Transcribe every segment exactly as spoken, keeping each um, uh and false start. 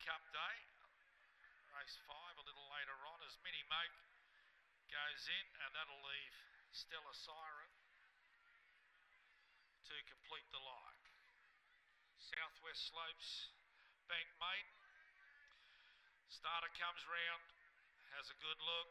Cup Day. Race five a little later on as Mini Moke goes in, and that'll leave Stella Siren to complete the line. Southwest Slopes, Bank Maiden. Starter comes round, has a good look.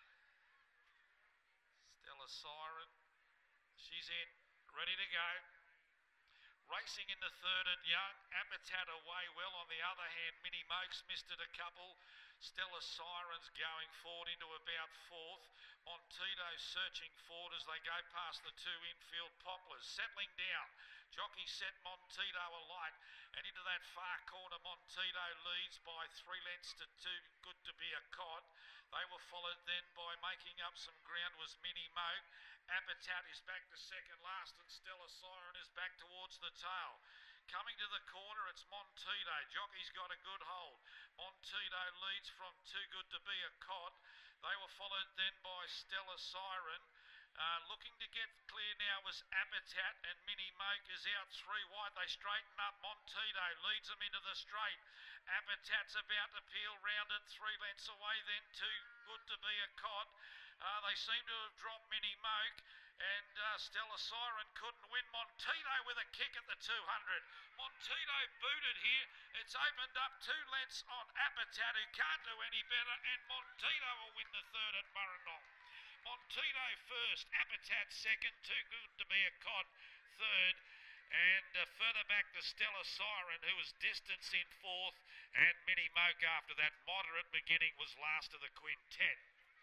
Stella Siren, she's in, ready to go. Racing in the third at Young, Appetite away well. On the other hand, Mini Moke's missed it a couple. Stella Siren's going forward into about fourth. Montito searching forward as they go past the two infield poplars. Settling down, jockey set Montito alight, and into that far corner Montito leads by three lengths to two. Good to be a cod. They were followed then by making up some ground was Mini Moke. Appetite is back to second last, and Stella Siren is back towards the tail. Coming to the corner, it's Montito. Jockey's got a good hold. Montito leads from Too Good to Be a Cod. They were followed then by Stella Siren. Uh, looking to get clear now was Appetite, and Mini Moke is out three wide. They straighten up. Montito leads them into the straight. Appetite's about to peel round it three lengths away then. Too Good to Be a Cod. Uh, they seem to have dropped Mini Moke, and uh, Stella Siren couldn't win. Montito with a kick at the two hundred. Montito booted here. It's opened up two lengths on Appetite, who can't do any better, and Montito will win the third at Murrendong. Montito first, Appetite second, Too Good to Be a Cod third, and uh, further back to Stella Siren, who was distance in fourth, and Mini Moke after that moderate beginning was last of the quintet.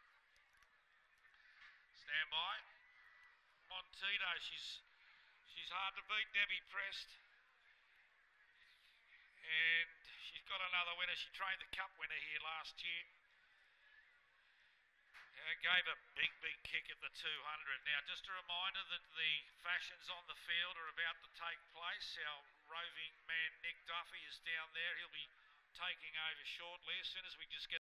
Stand by. Montito, she's she's hard to beat, Debbie Prest. And she's got another winner. She trained the Cup winner here last year. Uh, gave a big, big kick at the two hundred. Now, just a reminder that the fashions on the field are about to take place. Our roving man, Nick Duffy, is down there. He'll be taking over shortly as soon as we just get